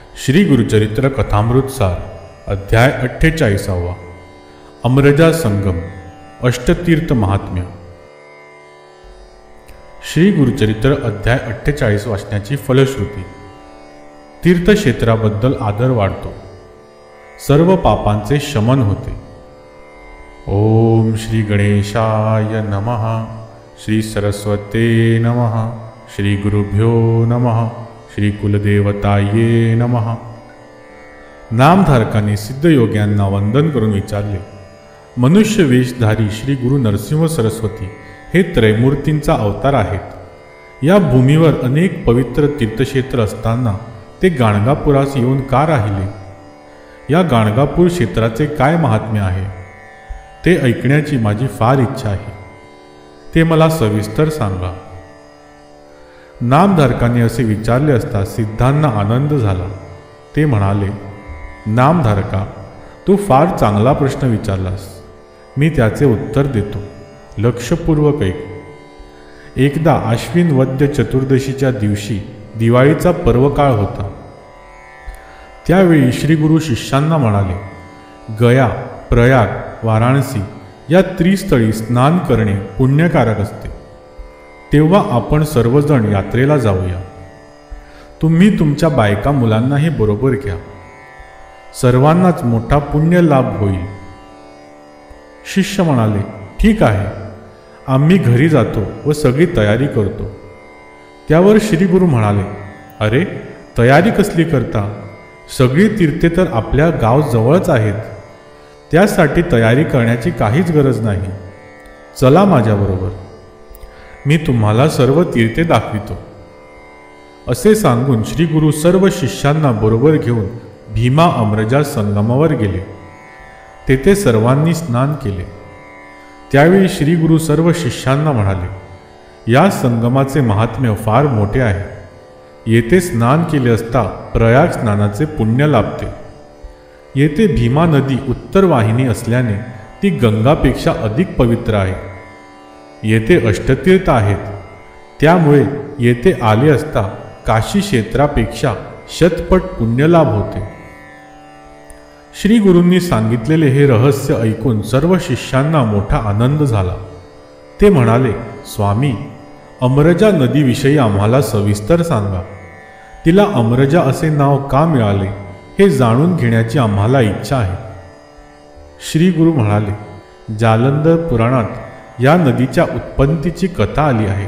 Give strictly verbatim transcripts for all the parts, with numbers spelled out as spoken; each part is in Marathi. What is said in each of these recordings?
श्री गुरुचरित्र कथामृतसार अध्याय अठ्ठेचाळीसावा अमरजा संगम अष्टतीर्थ महात्म्य। श्री गुरुचरित्र अध्याय अठ्ठेचाळीस वाचण्याची फलश्रुती। तीर्थक्षेत्राबद्दल आदर वाढतो, सर्व पापांचे शमन होते। ओम श्री गणेशाय नमः, श्री सरस्वते नमः, श्री गुरुभ्यो नमः, श्री कुलदेवताये नमः। नामधारकांनी सिद्धयोग्यांना वंदन करून विचारले, मनुष्य वेशधारी श्री गुरु नरसिंह सरस्वती हे त्रैमूर्तींचा अवतार आहेत। या भूमीवर अनेक पवित्र तीर्थक्षेत्र असताना ते गाणगापुरास येऊन का राहिले? या गाणगापूर क्षेत्राचे काय महात्म्य आहे ते ऐकण्याची माझी फार इच्छा आहे, ते मला सविस्तर सांगा। नामधारकांनी असे विचारले असता सिद्धांना आनंद झाला। ते म्हणाले, नामधारका, तू फार चांगला प्रश्न विचारलास, मी त्याचे उत्तर देतो। लक्षपूर्वक ऐक। एकदा आश्विन वद्य चतुर्दशीच्या दिवशी दिवाळीचा पर्वकाळ होता। त्यावेळी श्री गुरु शिष्यांना म्हणाले, गया, प्रयाग, वाराणसी या त्रिस्थळी स्नान करणे पुण्यकारक असते, तेव्हा आपण सर्वजण यात्रेला जाऊया। तुम्ही तुमच्या बायका मुलांनाही बरोबर घ्या, सर्वांनाच मोठा पुण्य लाभ होईल। शिष्य म्हणाले, ठीक आहे, आम्ही घरी जातो व सगळी तयारी करतो। त्यावर श्री गुरु म्हणाले, अरे तयारी कसली करता? सगळी तीर्थे तर आपल्या गाव जवळच आहेत, त्यासाठी तयारी करण्याची काहीच गरज नाही। चला माझ्याबरोबर, मी तुम्हाला सर्व तीर्थे दाखवितो। असे सांगून श्री गुरु सर्व शिष्यांना बरोबर घेऊन भीमा अमरजा संगमावर गेले। तेथे सर्वांनी स्नान केले। त्यावेळी श्री गुरु सर्व शिष्यांना म्हणाले, या संगमाचे महात्म्य फार मोठे आहे। येथे स्नान केले असता प्रयाग स्नानाचे पुण्य लाभते। येथे भीमा नदी उत्तर वाहिनी असल्याने ती गंगापेक्षा अधिक पवित्र आहे। येथे अष्टतीर्थ आहेत, त्यामुळे येथे आले असता काशी क्षेत्रापेक्षा शतपट पुण्यलाभ होते। श्री गुरूंनी सांगितलेले हे रहस्य ऐकून सर्व शिष्यांना मोठा आनंद झाला। ते म्हणाले, स्वामी, अमरजा नदीविषयी आम्हाला सविस्तर सांगा। तिला अमरजा असे नाव का मिळाले हे जाणून घेण्याची आम्हाला इच्छा आहे। श्री गुरु म्हणाले, जालंधर पुराणात या नदीच्या उत्पत्तीची कथा आली आहे।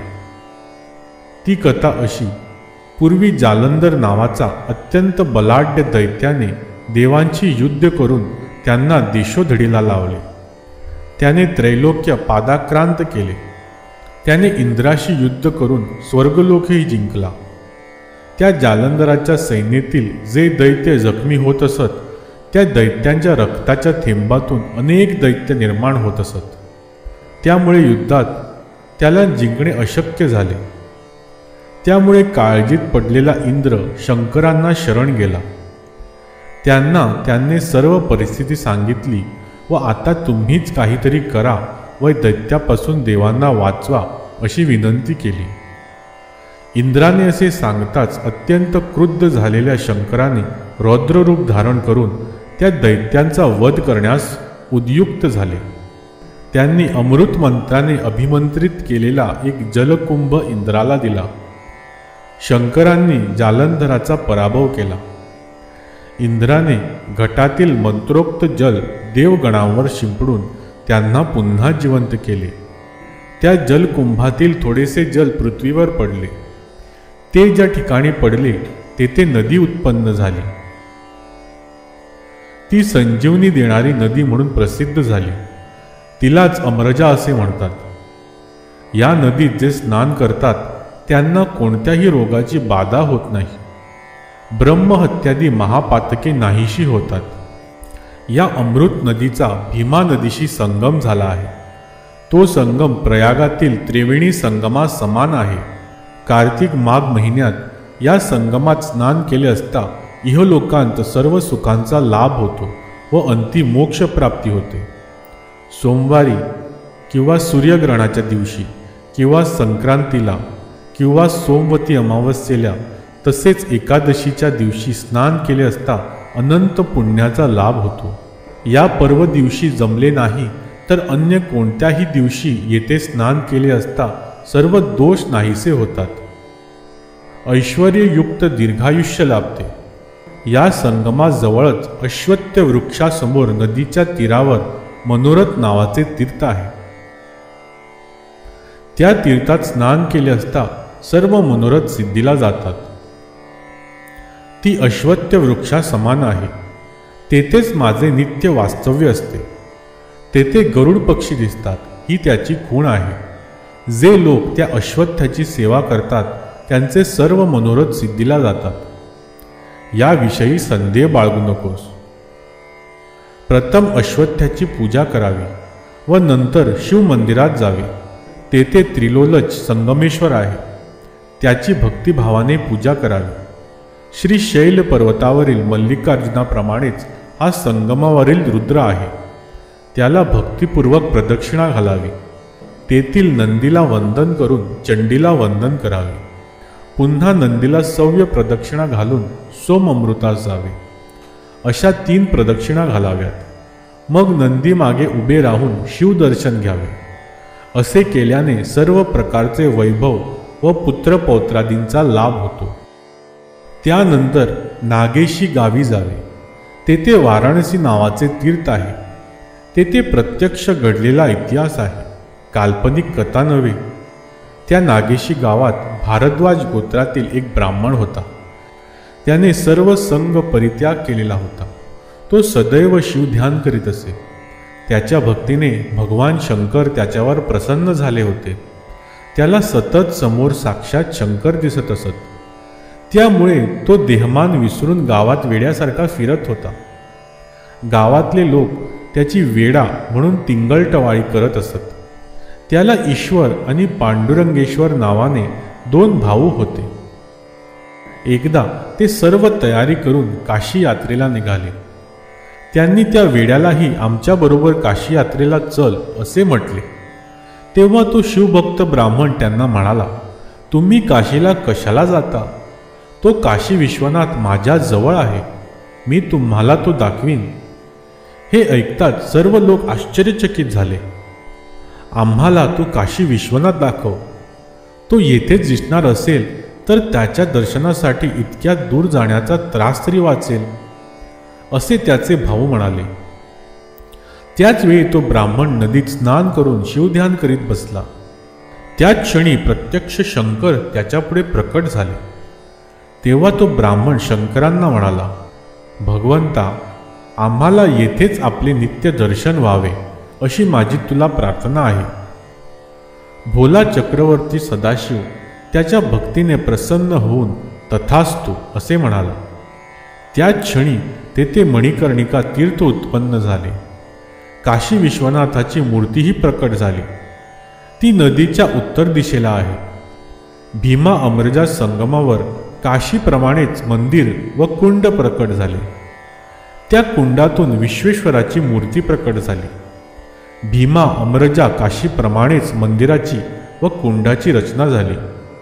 ती कथा अशी, पूर्वी जालंधर नावाचा अत्यंत बलाढ्य दैत्याने देवांची युद्ध करून त्यांना दिशोधडीला लावले। त्याने त्रैलोक्य पादाक्रांत केले। त्याने इंद्राशी युद्ध करून स्वर्गलोकही जिंकला। त्या जालंधराच्या सैन्यातील जे दैत्य जखमी होत असत, त्या दैत्यांच्या रक्ताच्या थेंबातून अनेक दैत्य निर्माण होत असत। त्यामुळे युद्धात त्याला जिंकणे अशक्य झाले। त्यामुळे काळजीत पडलेला इंद्र शंकरांना शरण गेला। त्यांना त्यांनी सर्व परिस्थिती सांगितली व आता तुम्हीच काहीतरी करा व दैत्यापासून देवांना वाचवा अशी विनंती केली। इंद्राने असे सांगताच अत्यंत क्रुद्ध झालेल्या शंकराने रौद्ररूप धारण करून त्या दैत्यांचा वध करण्यास उद्युक्त झाले। त्यांनी अमृत मंत्राने अभिमंत्रित केलेला एक जलकुंभ इंद्राला दिला। शंकरांनी जालंधराचा पराभव केला। इंद्राने घटातील मंत्रोक्त जल देवगणांवर शिंपडून त्यांना पुन्हा जिवंत केले। त्या जलकुंभातील थोडेसे जल पृथ्वीवर पडले। ते ज्या ठिकाणी पडले तेथे नदी उत्पन्न झाली। ती संजीवनी देणारी नदी म्हणून प्रसिद्ध झाली। तिलाच अमरजा असे म्हणतात। या नदीत जे स्नान करतात त्यांना कोणत्याही रोगाची बाधा होत नाही। ब्रह्महत्यादी महापातके नाहीशी होतात। या अमृत नदीचा भीमा नदीशी संगम झाला आहे। तो संगम प्रयागातील त्रिवेणी संगमा समान आहे। कार्तिक माघ महिन्यात या संगमात स्नान केले असता इहलोकांत सर्व सुखांचा लाभ होतो व अंतिम मोक्ष प्राप्ती होते। सोमवारी किंवा सूर्यग्रहणाच्या दिवशी किंवा संक्रांतीला किंवा सोमवती अमावस्येला तसेच एकादशीच्या दिवशी स्नान केले असता अनंत पुण्याचा लाभ होतो. या पर्व दिवशी जमले नाही तर अन्य कोणत्याही दिवशी येथे स्नान केले असता सर्व दोष नाहीसे होतात. ऐश्वर्ययुक्त दीर्घायुष्य लाभते. या संगमाजवळच अश्वत्थ वृक्षासमोर नदीच्या तीरावर मनोरथ नावाचे तीर्थ आहे. त्या तीर्थात स्नान केले असता सर्व मनोरथ सिद्धीला जातात. ती अश्वत्थ वृक्षा समान आहे. तेथेच माझे नित्य वास्तव्य असते. तेथे गरुड पक्षी दिसतात, ही त्याची खूण आहे. जे लोक त्या अश्वत्थाची सेवा करतात त्यांचे सर्व मनोरथ सिद्धीला जातात. याविषयी संदेह बाळगू नकोस. प्रथम अश्वत्थाची पूजा करावी व नंतर शिव मंदिरात जावे. तेथे त्रिलोलच संगमेश्वर आहे, त्याची भक्तिभावाने पूजा करावी. श्री शैल पर्वतावरील मल्लिकार्जुनाप्रमाणेच हा संगमावरील रुद्र आहे. त्याला भक्तिपूर्वक प्रदक्षिणा घालावी. तेथील नंदीला वंदन करून चंडीला वंदन करावे. पुन्हा नंदीला सव्य प्रदक्षिणा घालून सोमअमृतास जावे. अशा तीन प्रदक्षिणा घालाव्यात. मग नंदी मागे उभे राहून शिवदर्शन घ्यावे. असे केल्याने सर्व प्रकारचे वैभव व पुत्रपौत्रादींचा लाभ होतो. त्यानंतर नागेशी गावी जावे. तेथे वाराणसी नावाचे तीर्थ आहे. तेथे प्रत्यक्ष घडलेला इतिहास आहे, काल्पनिक कथा नव्हे. त्या नागेशी गावात भारद्वाज गोत्रातील एक ब्राह्मण होता. त्याने सर्व संग परित्याग केलेला होता. तो सदैव शिवध्यान करीत असे. त्याच्या भक्तीने भगवान शंकर त्याच्यावर प्रसन्न झाले होते. त्याला सतत समोर साक्षात शंकर दिसत असत. त्यामुळे तो देहमान विसरून गावात वेड्यासारखा फिरत होता. गावातले लोक त्याची वेडा म्हणून तिंगलटवाळी करत असत. त्याला ईश्वर आणि पांडुरंगेश्वर नावाने दोन भाऊ होते. एकदा ते सर्व तयारी करून काशी यात्रेला निघाले. त्यांनी त्या वेड्यालाही आमच्याबरोबर काशी यात्रेला चल असे म्हटले. तेव्हा तो शिवभक्त ब्राह्मण त्यांना म्हणाला, तुम्ही काशीला कशाला जाता? तो काशी विश्वनाथ माझ्या जवळ आहे. मी तुम्हाला तो दाखवीन. हे ऐकताच सर्व लोक आश्चर्यचकित झाले. आम्हाला तो काशी विश्वनाथ दाखव. तो येथेच दिसणार असेल तर त्याच्या दर्शनासाठी इतक्या दूर जाण्याचा त्रास तरी वाचेल, असे त्याचे भाऊ म्हणाले. त्याच वेळी तो ब्राह्मण नदीत स्नान करून शिवध्यान करीत बसला. त्याच क्षणी प्रत्यक्ष शंकर त्याच्यापुढे प्रकट झाले. तेव्हा तो ब्राह्मण शंकरांना म्हणाला, भगवंता, आम्हाला येथेच आपले नित्य दर्शन व्हावे अशी माझी तुला प्रार्थना आहे. भोला चक्रवर्ती सदाशिव त्याच्या भक्तीने प्रसन्न होऊन तथास्तु असे म्हणाला. त्याच क्षणी तेथे मणिकर्णिका तीर्थ उत्पन्न झाले. काशी विश्वनाथाची मूर्तीही प्रकट झाली. ती नदीच्या उत्तर दिशेला आहे. भीमा अमरजा संगमावर काशीप्रमाणेच मंदिर व कुंड प्रकट झाले. त्या कुंडातून विश्वेश्वराची मूर्ती प्रकट झाली. भीमा अमरजा काशीप्रमाणेच मंदिराची व कुंडाची रचना झाली.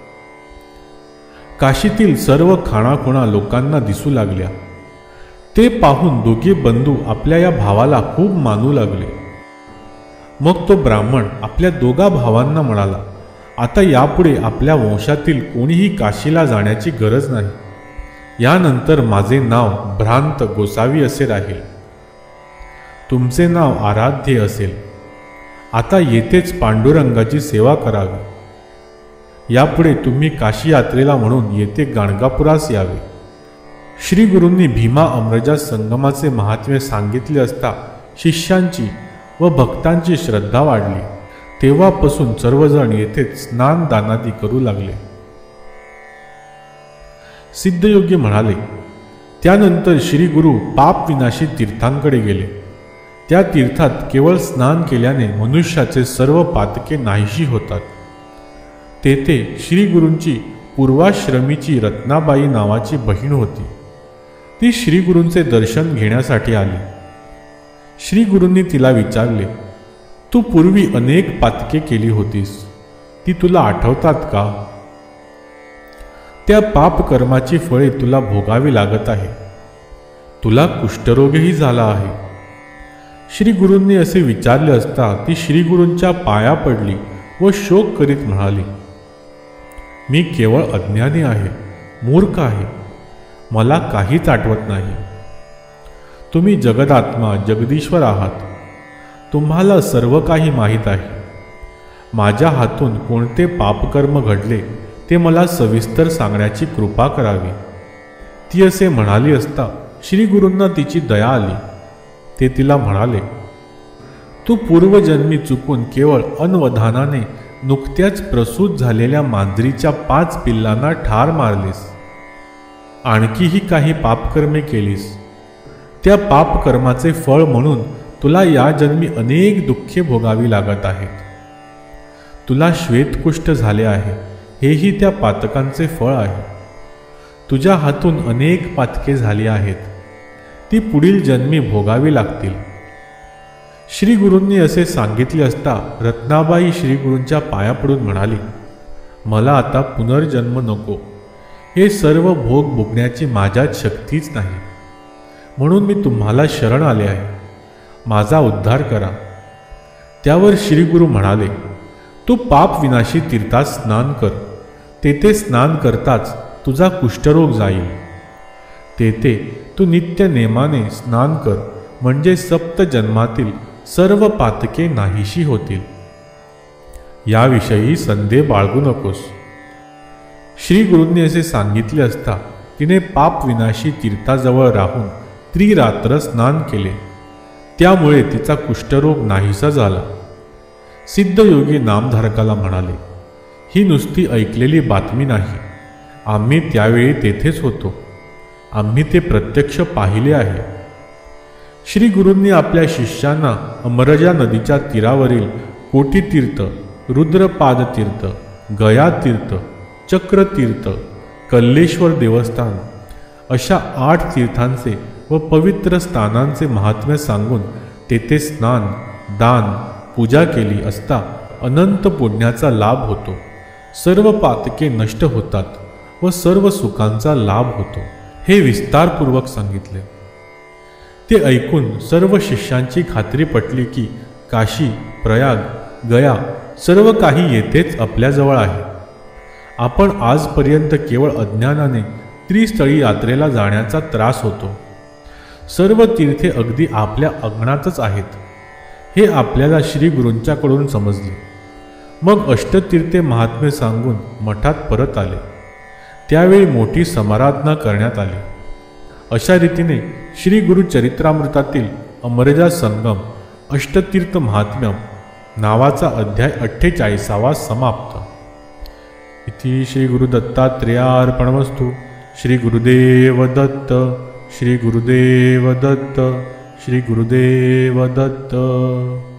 काशीतील सर्व खाणाखुणा लोकांना दिसू लागल्या. ते पाहून दोघे बंधू आपल्या या भावाला खूप मानू लागले. मग तो ब्राह्मण आपल्या दोघा भावांना म्हणाला, आता यापुढे आपल्या वंशातील कोणीही काशीला जाण्याची गरज नाही. यानंतर माझे नाव भ्रांत गोसावी असे राहील. तुमचे नाव आराध्य असेल. आता येथेच पांडुरंगाची सेवा करावी. यापुढे तुम्ही काशी यात्रेला म्हणून येथे गाणगापुरास यावे. श्री गुरूंनी भीमा अमरजा संगमाचे महात्म्य सांगितले असता शिष्यांची व भक्तांची श्रद्धा वाढली. तेव्हापासून सर्वजण येथेच स्नान दानादी करू लागले. सिद्धयोगी म्हणाले, त्यानंतर श्री गुरु पाप विनाशी तीर्थांकडे गेले. त्या तीर्थात केवळ स्नान केल्याने मनुष्याचे सर्व पातके नाहीशी होतात. तेथे श्री गुरूंची पूर्वाश्रमीची रत्नाबाई नावाची बहीण होती. ती श्री गुरूंचे दर्शन घेण्यासाठी आली. श्री गुरूंनी तिला विचारले, तू पूर्वी अनेक पातके केली होतीस, ती तुला आठवतात का? त्या पाप कर्माची फळे तुला भोगावी लागत आहे. तुला कुष्ठरोगही झाला आहे. श्री गुरूंनी असे विचारले असता ती श्री गुरूंच्या पाया पडली व शोक करीत म्हणाली, मी केवळ अज्ञानी आहे, मूर्ख आहे. मला काहीच आठवत नाही. तुम्ही जगदात्मा जगदीश्वर आहात. तुम्हाला सर्व काही माहीत आहे. माझ्या हातून कोणते पापकर्म घडले ते मला सविस्तर सांगण्याची कृपा करावी. ती असे म्हणाली असता श्री गुरूंना तिची दया आली. ते तिला म्हणाले, तू पूर्वजन्मी चुकून केवळ अनवधानाने नुकत्याच प्रसूत झालेल्या मांजरीच्या पाच पिल्लांना ठार मारलीस. आणखीही काही पापकर्मे केलीस. त्या पापकर्माचे फळ म्हणून तुला या जन्मी अनेक दुःखे भोगावी लागत आहेत. तुला श्वेतकुष्ठ झाले आहे, हेही त्या पातकांचे फळ आहे. तुझ्या हातून अनेक पातके झाली आहेत, ती पुढील जन्मी भोगावी लागतील. श्री गुरूंनी असे सांगितले असता रत्नाबाई श्री गुरूंच्या पाया पडून म्हणाली, मला आता पुनर्जन्म नको. हे सर्व भोग भोगण्याची माझ्यात शक्तीच नाही. म्हणून मी तुम्हाला शरण आले आहे. माझा उद्धार करा. त्यावर श्री गुरु म्हणाले, तू पाप विनाशी तीर्थात स्नान कर. तेथे स्नान करताच तुझा कुष्ठरोग जाईल. तेथे तू नित्य नेमाने स्नान कर, म्हणजे सप्त जन्मातील सर्व पातके नाहीशी होतील. याविषयी संदेह बाळगू नकोस. श्री गुरूंनी असे सांगितले असता तिने पाप विनाशी तीर्थाजवळ राहून त्रिरात्र स्नान केले. त्यामुळे तिचा कुष्ठरोग नाहीसा झाला. सिद्धयोगी नामधारकाला म्हणाले, ही नुसती ऐकलेली बातमी नाही. आम्ही त्यावेळी तेथेच होतो. आम्ही ते प्रत्यक्ष पाहिले आहे. श्री गुरूंनी आपल्या शिष्यांना अमरजा नदीच्या तीरावरील कोटीतीर्थ, रुद्रपादतीर्थ, गयातीर्थ, चक्रतीर्थ, कल्लेश्वर देवस्थान अशा आठ तीर्थांचे व पवित्र स्थानांचे महात्म्य सांगून तेथे स्नान, दान, पूजा केली असता अनंत पुण्याचा लाभ होतो. सर्व पातके नष्ट होतात व सर्व सुखांचा लाभ होतो, हे विस्तारपूर्वक सांगितले. ते ऐकून सर्व शिष्यांची खात्री पटली की काशी, प्रयाग, गया सर्व काही येथेच आपल्याजवळ आहे. आपण आजपर्यंत केवळ अज्ञानाने त्रिस्थळी यात्रेला जाण्याचा त्रास होतो. सर्व तीर्थे अगदी आपल्या अंगणातच आहेत, हे आपल्याला श्री गुरूंच्याकडून समजले. मग अष्टतीर्थे महात्म्य सांगून मठात परत आले. त्यावेळी मोठी समाराधना करण्यात आली. अशा रीतीने श्री गुरु चरित्रामृतातील अमरजा संगम अष्टतीर्थ महात्म्यम नावाचा अध्याय अठ्ठेचाळीसावा समाप्त. इति श्री गुरु दत्तात्रेयार्पणमस्तु. श्री गुरुदेव दत्त. श्री गुरुदेव दत्त. श्री गुरुदेव दत्त.